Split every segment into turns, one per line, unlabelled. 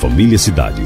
Família Cidade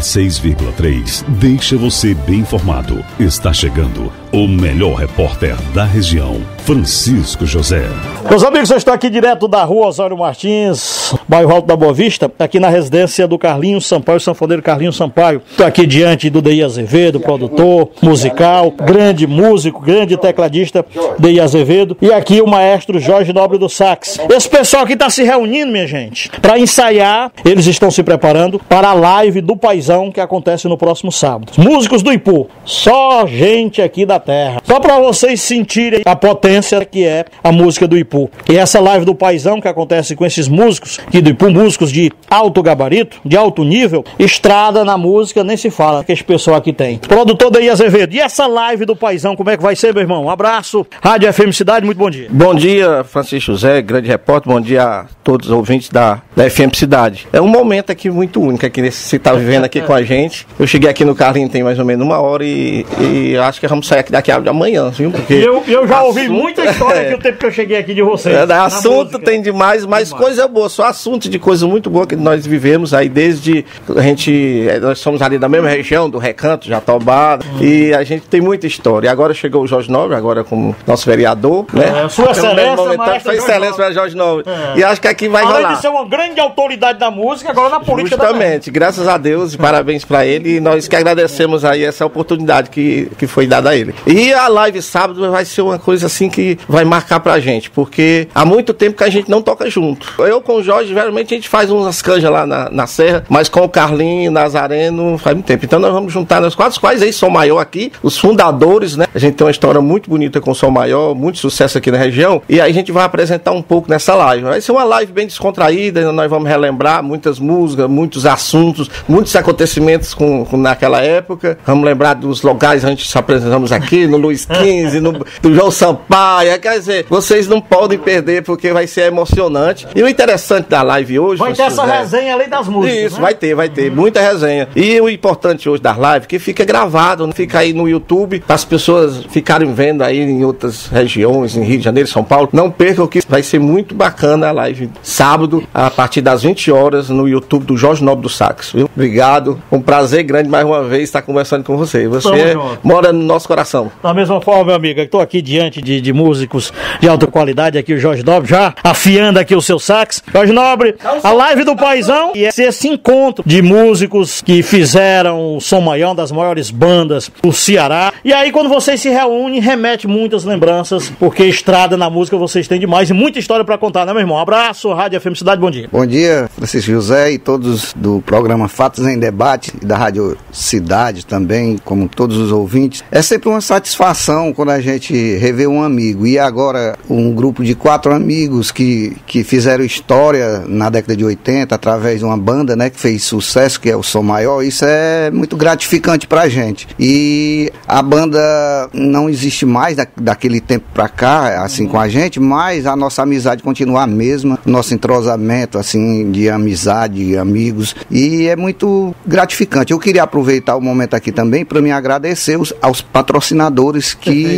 106,3 deixa você bem informado. Está chegando o melhor repórter da região, Francisco José.
Meus amigos, eu estou aqui direto da rua Osório Martins, bairro Alto da Boa Vista, aqui na residência do Carlinhos Sampaio, sanfoneiro Carlinhos Sampaio. Estou aqui diante do Deir Azevedo, produtor musical, grande músico, grande tecladista Deir Azevedo, e aqui o maestro Jorge Nobre do sax. Esse pessoal aqui está se reunindo, minha gente, para ensaiar. Eles estão se preparando para a live do Paizão que acontece no próximo sábado. Músicos do Ipu, só gente aqui da terra, só para vocês sentirem a potência que é a música do Ipu. E essa live do Paizão que acontece com esses músicos aqui do Ipu, músicos de alto gabarito, de alto nível, estrada na música nem se fala que esse pessoal aqui tem. Produtor Deir Azevedo, e essa live do Paizão, como é que vai ser, meu irmão? Um abraço, Rádio FM Cidade, muito bom dia.
Bom dia, Francisco José, grande repórter, bom dia a todos os ouvintes da FM Cidade. É um momento aqui muito único aqui nesse, você está vivendo aqui com a gente. Eu cheguei aqui no Carlinhos tem mais ou menos uma hora e acho que vamos sair aqui daqui amanhã, viu? Porque
eu já ouvi muita história aqui o tempo que eu cheguei aqui de vocês.
Assunto tem demais, mas coisa boa, só assunto de coisa muito boa que nós vivemos aí desde nós somos ali da mesma região, do Recanto, Jatobá, e a gente tem muita história. E agora chegou o Jorge Nobre, agora como nosso vereador, né?
Sua excelência,
Sua excelência para Jorge Nobre. E acho que aqui vai rolar.
Além de ser uma grande autoridade da música, agora na política também.
Justamente, graças a Deus e parabéns para ele, e nós que agradecemos aí essa oportunidade que foi dada a ele. E a live sábado vai ser uma coisa assim que vai marcar pra gente, porque há muito tempo que a gente não toca junto. Eu com o Jorge, geralmente a gente faz umas canjas lá na Serra, mas com o Carlinho, Nazareno, faz muito tempo. Então nós vamos juntar nós quatro, quais aí Som Maior aqui, os fundadores, né? A gente tem uma história muito bonita com o Som Maior, muito sucesso aqui na região, e aí a gente vai apresentar um pouco nessa live. Vai ser uma live bem descontraída, nós vamos relembrar muitas músicas, muitos assuntos, muitos acontecimentos naquela época. Vamos lembrar dos locais que a gente se apresentamos aqui, no Luiz XV, do João Sampaio. Quer dizer, vocês não podem perder, porque vai ser emocionante. E o interessante da live hoje...
Vai ter essa resenha além das músicas,
isso,
né?
vai ter muita resenha. E o importante hoje das lives, que fica gravado, fica aí no YouTube, para as pessoas ficarem vendo aí em outras regiões, em Rio de Janeiro, São Paulo. Não percam, que vai ser muito bacana a live sábado, a partir das 20 horas, no YouTube do Jorge Nobre do Sax, viu? Obrigado, um prazer grande mais uma vez estar conversando com você. Você mora no nosso coração.
Da mesma forma, meu amigo, estou aqui diante de músicos de alta qualidade, aqui o Jorge Nobre, já afiando aqui o seu sax. Jorge Nobre, a live do Paizão e esse encontro de músicos que fizeram o Som Maior, das maiores bandas do Ceará. E aí, quando vocês se reúnem, remete muitas lembranças, porque estrada na música vocês têm demais e muita história para contar, né, meu irmão? Abraço, Rádio FM Cidade, bom dia.
Bom dia, Francisco José e todos do programa Fatos em Debate e da Rádio Cidade também, como todos os ouvintes. É sempre uma satisfação quando a gente revê um amigo, e agora um grupo de 4 amigos que fizeram história na década de 80 através de uma banda, né, que fez sucesso, que é o Som Maior. Isso é muito gratificante pra gente. E a banda não existe mais daquele tempo pra cá, assim, com a gente, mas a nossa amizade continua a mesma, nosso entrosamento, assim, de amizade, amigos, e é muito gratificante. Eu queria aproveitar o momento aqui também para me agradecer aos patrocinadores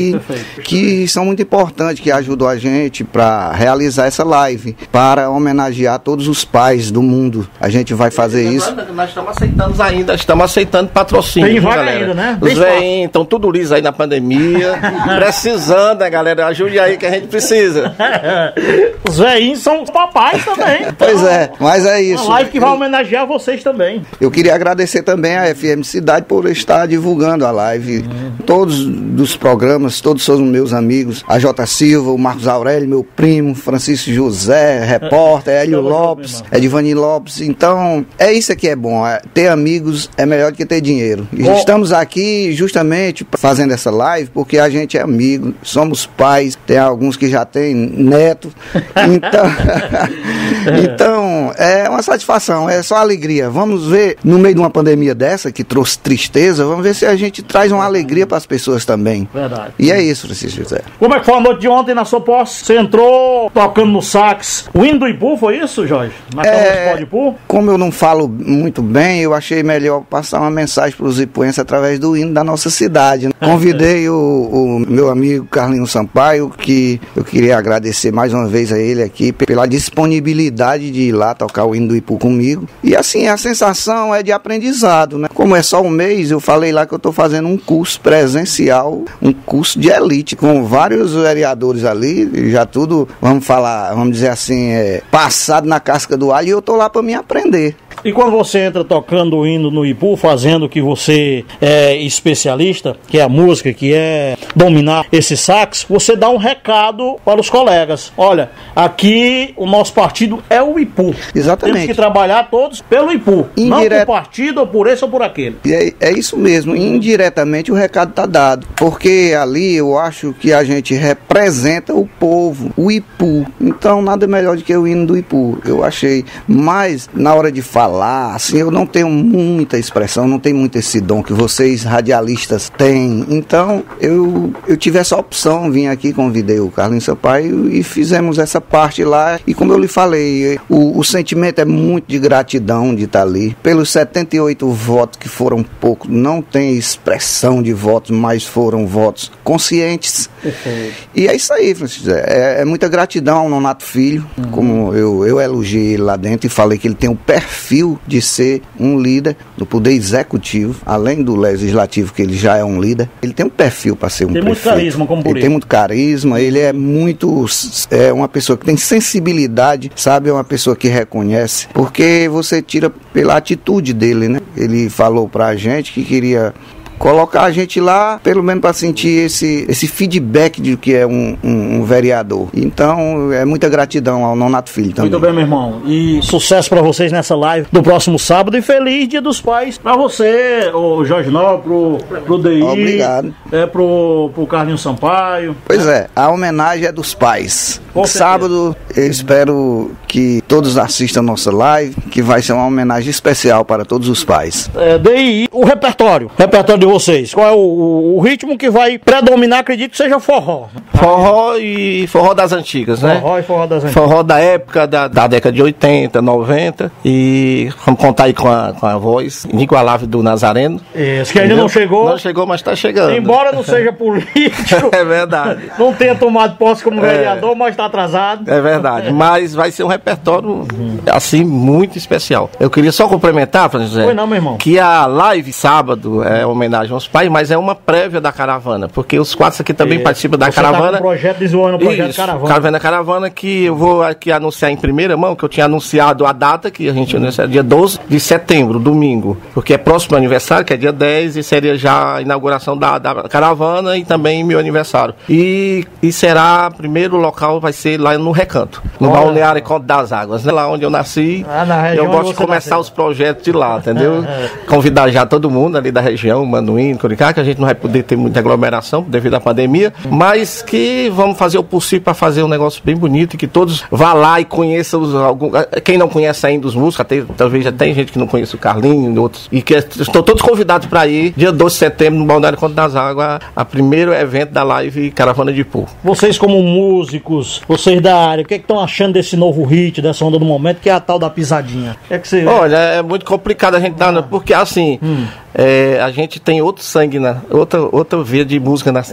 que são muito importantes, que ajudam a gente para realizar essa live, para homenagear todos os pais do mundo. A gente vai fazer isso.
Nós estamos aceitando patrocínio.
Tem vaga ainda, né?
Os velhinhos estão tudo liso aí na pandemia, precisando, né, galera? Ajude aí que a gente precisa.
Os velhinhos são os papais também.
Pois é, mas é isso.
Uma live que vai homenagear vocês também.
Eu queria agradecer também a FM Cidade por estar divulgando a live. Todos dos programas, todos são meus amigos. A J. Silva, o Marcos Aurélio, meu primo, Francisco José, repórter, Hélio Lopes, Edivani Lopes. Então, é isso que é bom. Ter amigos é melhor do que ter dinheiro. E estamos aqui justamente fazendo essa live porque a gente é amigo, somos pais, tem alguns que já têm neto. Então, é uma satisfação, é só alegria. Vamos ver no meio de uma pandemia dessa, que trouxe tristeza, vamos ver se a gente traz uma alegria para as pessoas também.
Verdade.
E é isso, Francisco José.
Como é que foi a noite de ontem na sua posse? Você entrou tocando no sax o hino do Ipu, foi isso, Jorge? Na Câmara Municipal de Ipu?
Como eu não falo muito bem, eu achei melhor passar uma mensagem para os ipuenses através do hino da nossa cidade. Convidei o meu amigo Carlinhos Sampaio, que eu queria agradecer mais uma vez a ele aqui pela disponibilidade de ir lá tocar o hino do Ipu comigo. E assim, a sensação é de aprendizado, né? Como é só um mês, eu falei lá que eu estou fazendo um curso presencial, um curso de elite, com vários vereadores ali, já tudo, vamos dizer assim, passado na casca do alho, e eu estou lá para me aprender.
E quando você entra tocando o hino no Ipu, fazendo o que você é especialista, que é a música, que é dominar esse sax, você dá um recado para os colegas. Olha, aqui o nosso partido é o Ipu.
Exatamente.
Temos que trabalhar todos pelo Ipu, não por partido, ou por esse ou por aquele.
E é isso mesmo, indiretamente o recado está dado, porque ali eu acho que a gente representa o povo, o Ipu. Então nada melhor do que o hino do Ipu, eu achei. Mas na hora de falar, assim, eu não tenho muita expressão, não tenho muito esse dom que vocês radialistas têm. Então eu tive essa opção, vim aqui, convidei o Carlinhos Sampaio e fizemos essa parte lá. E como eu lhe falei, o sentimento é muito de gratidão de estar ali. Pelos 78 votos que foram poucos, não tem expressão de votos, mas foram votos conscientes. E é isso aí, Francisco. É muita gratidão ao Nonato Filho, como eu elogiei ele lá dentro e falei que ele tem um perfil de ser um líder do poder executivo, além do legislativo, que ele já é um líder. Ele tem um perfil para ser um prefeito. Tem muito carisma como político. Ele tem muito carisma, ele é uma pessoa que tem sensibilidade, sabe? É uma pessoa que reconhece, porque você tira pela atitude dele, né? Ele falou pra gente que queria colocar a gente lá, pelo menos para sentir esse feedback de que é um vereador. Então, é muita gratidão ao Nonato Filho também.
Muito bem, meu irmão. E sucesso para vocês nessa live do próximo sábado e feliz Dia dos Pais para você, o Jorge Nol, pro DI.
Obrigado.
Pro Carlinhos Sampaio.
Pois é, a homenagem é dos pais. Sábado, eu espero que todos assistam a nossa live, que vai ser uma homenagem especial para todos os pais.
DI, o repertório de vocês, qual é o ritmo que vai predominar? Acredito que seja forró.
Forró e forró das antigas, né?
Forró e forró das antigas.
Forró da época, da década de 80, 90. E vamos contar aí com a voz inigualável do Nazareno.
Isso, que ainda não chegou.
Não chegou, mas está chegando.
Embora não seja político.
É verdade.
Não tenha tomado posse como vereador, mas está atrasado.
É verdade. Mas vai ser um repertório, assim, muito especial. Eu queria só complementar, Francisco José.
Foi não, meu irmão.
Que a live sábado é homenagem aos pais, mas é uma prévia da caravana, porque os quatro aqui também participam da caravana.
Tá com desenvolvendo o projeto Caravana.
Caravana, que eu vou aqui anunciar em primeira mão, que eu tinha anunciado a data, que a gente anunciou dia 12 de setembro, domingo, porque é próximo ao aniversário, que é dia 10, e seria já a inauguração da caravana e também meu aniversário. E será, primeiro local vai ser lá no Recanto, no Balneário Encontro das Águas, né? Lá onde eu nasci. Eu gosto de começar os projetos de lá, entendeu? Convidar já todo mundo ali da região, Manduim, Curicá, que a gente não vai poder ter muita aglomeração devido à pandemia, mas que vamos fazer o possível para fazer um negócio bem bonito e que todos vá lá e conheçam quem não conhece ainda os músicos, talvez já tem gente que não conhece o Carlinho e outros, e que estão todos convidados para ir dia 12 de setembro no Balneário Encontro das Águas, a primeiro evento da live Caravana de Ipu.
Vocês como músicos, vocês da área, o que estão achando desse novo hit, dessa onda do momento, que é a tal da pisadinha? Você...
Olha, é muito complicado a gente dar, porque assim, a gente tem outro sangue, outra via de música, né?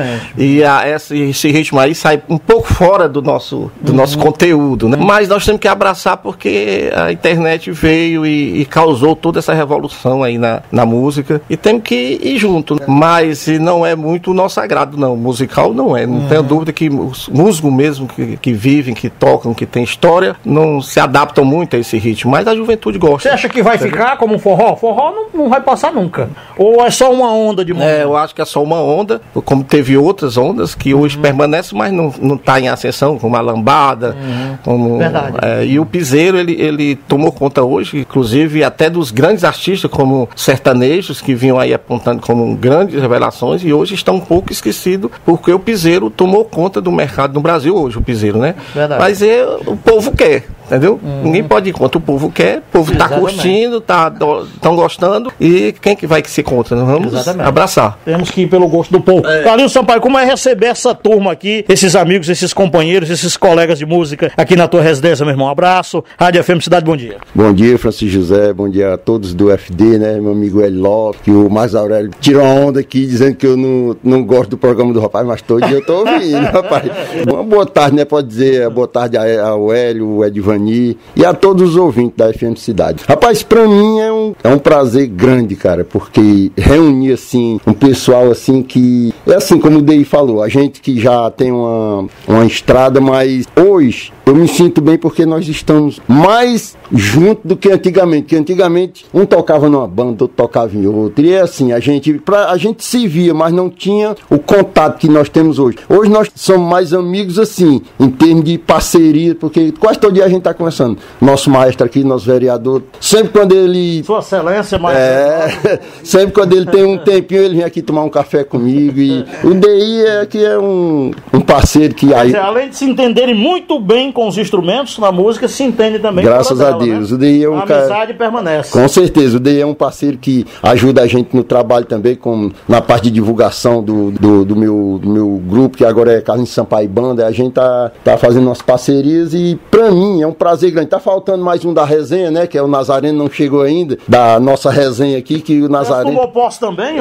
E esse ritmo aí sai um pouco fora do nosso conteúdo, né? Mas nós temos que abraçar, porque a internet veio e causou toda essa revolução aí na música, e temos que ir junto, né? Mas não é muito o nosso agrado, não. Musical não é, não tenho dúvida que os músicos mesmo que vivem, que tocam, que tem história, não se adaptam muito a esse ritmo, mas a juventude gosta.
Você acha que vai ficar como um forró? Forró não vai passar nunca. Ou é só uma onda de música?
Eu acho que é só uma onda, como teve outras ondas que hoje permanecem, mas não está em ascensão, como a lambada,
Verdade.
E o piseiro, ele tomou conta hoje, inclusive até dos grandes artistas, como sertanejos, que vinham aí apontando como grandes revelações, e hoje estão um pouco esquecidos, porque o piseiro tomou conta do mercado no Brasil hoje, o piseiro, né?
Verdade.
Mas o povo quer. entendeu? Ninguém pode ir contra, o povo quer, o povo tá curtindo, tão gostando, e quem que vai ser contra? Nós vamos abraçar.
Temos que ir pelo gosto do povo. Carlinhos Sampaio, como é receber essa turma aqui, esses amigos, esses companheiros, esses colegas de música aqui na tua residência, meu irmão? Um abraço. Rádio FM Cidade, bom dia.
Bom dia, Francisco José, bom dia a todos do FD, né? Meu amigo Hélio Lopes, que o Marcos Aurélio tirou uma onda aqui dizendo que eu não gosto do programa do rapaz, mas todo dia eu tô ouvindo, rapaz. Uma boa tarde, né? Pode dizer, boa tarde ao Hélio, o Edvani e a todos os ouvintes da FM Cidade. Rapaz, pra mim é um prazer grande, cara, porque reunir, assim, um pessoal, assim, que é assim, como o Dei falou, a gente que já tem uma estrada, mas hoje eu me sinto bem porque nós estamos mais juntos do que antigamente. Que antigamente um tocava numa banda, outro tocava em outra. E é assim, a gente se via, mas não tinha o contato que nós temos hoje. Hoje nós somos mais amigos, assim, em termos de parceria, porque quase todo dia a gente está conversando. Nosso maestro aqui, nosso vereador, sempre quando ele...
Sua Excelência, maestro.
Sempre quando ele tem um tempinho, ele vem aqui tomar um café comigo. E o DI é um parceiro que...
Aí, além de se entenderem muito bem com os instrumentos, na música se entende também.
Graças a Deus. Né? O DI é um
cara... A amizade permanece.
Com certeza. O DI é um parceiro que ajuda a gente no trabalho também, como na parte de divulgação do meu grupo, que agora é Carlinhos Sampaio Banda. A gente tá fazendo umas parcerias e pra mim é um prazer grande. Tá faltando mais um da resenha, né? Que é o Nazareno, não chegou ainda, da nossa resenha aqui, que o Nazareno...
tomou posse também,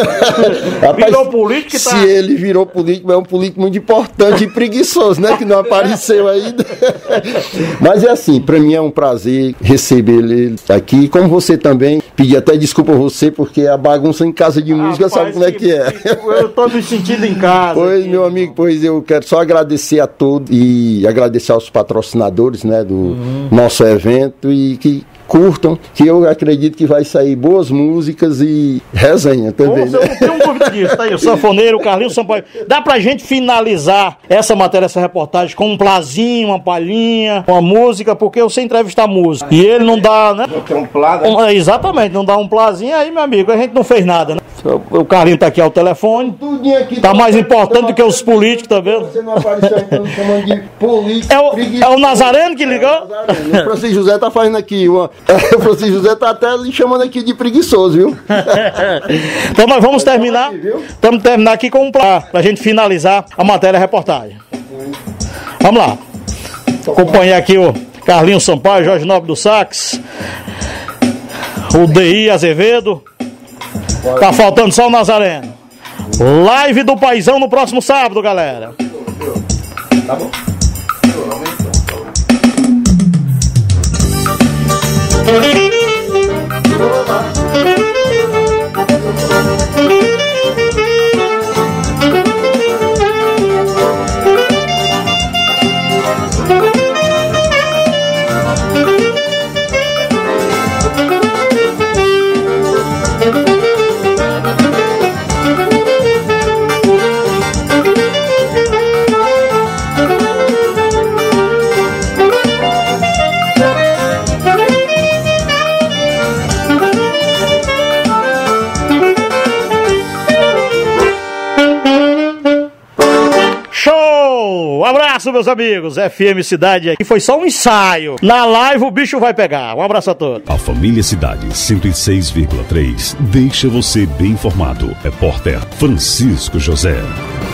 Rapaz, virou político.
Se ele virou político, é um político muito importante e preguiçoso, né? Que não apareceu ainda. Mas é assim, pra mim é um prazer receber ele aqui, como você também. Pedir até desculpa a você, porque a bagunça em casa de música, sabe como é que é.
Eu tô me sentindo em casa.
Pois,
aqui,
meu amigo, pois eu quero só agradecer a todos e agradecer aos patrocinadores, né, do nosso evento e que curtam, que eu acredito que vai sair boas músicas e resenha também.
Né? Eu não tenho dúvida disso, tá aí, o sanfoneiro, o Carlinhos Sampaio. Dá pra gente finalizar essa matéria, essa reportagem com um plazinho, uma palhinha, uma música, porque eu sei entrevistar música. E ele não dá, né? Exatamente, não dá um plazinho, aí, meu amigo, a gente não fez nada, né? O Carlinhos tá aqui ao telefone. Tá mais importante do que os políticos, tá vendo?
Você não apareceu aqui, não chamando de político.
É o Nazareno que ligou?
O Francisco José tá fazendo aqui uma... O Francisco José tá até lhe chamando aqui de preguiçoso, viu?
Então nós vamos terminar. Vamos terminar aqui com um pra gente finalizar a matéria, a reportagem. Vamos lá. Acompanhar aqui o Carlinhos Sampaio, Jorge Nobre do Sax, o DI Azevedo. Tá faltando só o Nazareno. Live do Paizão no próximo sábado, galera. Tá bom. Um abraço, meus amigos. FM Cidade aqui foi só um ensaio. Na live o bicho vai pegar. Um abraço a todos.
A Família Cidade 106,3 deixa você bem informado. Repórter Francisco José.